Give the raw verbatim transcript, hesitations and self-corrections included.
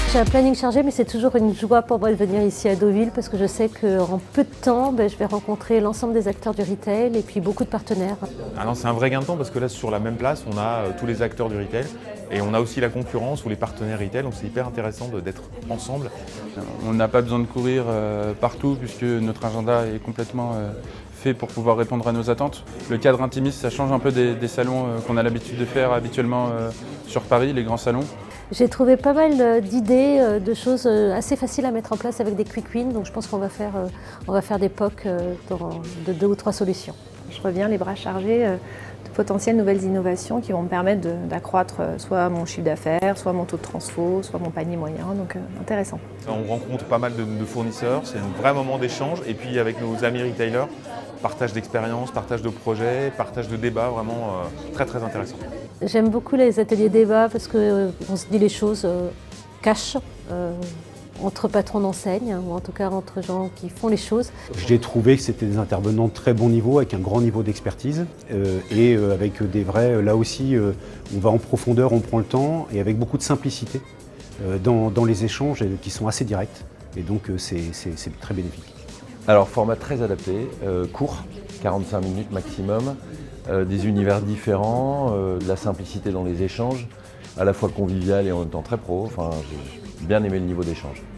J'ai un planning chargé, mais c'est toujours une joie pour moi de venir ici à Deauville parce que je sais qu'en peu de temps, ben, je vais rencontrer l'ensemble des acteurs du retail et puis beaucoup de partenaires. Ah c'est un vrai gain de temps parce que là, sur la même place, on a euh, tous les acteurs du retail et on a aussi la concurrence ou les partenaires retail, donc c'est hyper intéressant d'être ensemble. On n'a pas besoin de courir euh, partout puisque notre agenda est complètement euh, fait pour pouvoir répondre à nos attentes. Le cadre intimiste, ça change un peu des, des salons euh, qu'on a l'habitude de faire habituellement euh, sur Paris, les grands salons. J'ai trouvé pas mal d'idées, de choses assez faciles à mettre en place avec des quick wins, donc je pense qu'on va faire, on va faire des P O C de deux ou trois solutions. Je reviens les bras chargés de potentielles nouvelles innovations qui vont me permettre d'accroître soit mon chiffre d'affaires, soit mon taux de transfo, soit mon panier moyen, donc euh, intéressant. On rencontre pas mal de, de fournisseurs, c'est un vrai moment d'échange et puis avec nos amis retailers, partage d'expériences, partage de projets, partage de débats, vraiment euh, très très intéressant. J'aime beaucoup les ateliers débat parce qu'on euh, se dit les choses euh, cash euh, entre patrons d'enseigne, ou en tout cas entre gens qui font les choses. J'ai trouvé que c'était des intervenants de très bon niveau, avec un grand niveau d'expertise euh, et euh, avec des vrais, là aussi, euh, on va en profondeur, on prend le temps et avec beaucoup de simplicité euh, dans, dans les échanges qui sont assez directs et donc euh, c'est très bénéfique. Alors format très adapté, euh, court, quarante-cinq minutes maximum, euh, des univers différents, euh, de la simplicité dans les échanges, à la fois convivial et en même temps très pro. Enfin, j'ai bien aimé le niveau d'échange.